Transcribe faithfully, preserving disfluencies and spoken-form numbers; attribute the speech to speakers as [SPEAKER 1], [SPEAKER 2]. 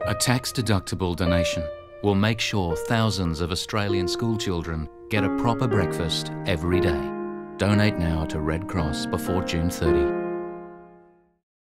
[SPEAKER 1] A tax-deductible donation will make sure thousands of Australian schoolchildren get a proper breakfast every day. Donate now to Red Cross before June thirtieth.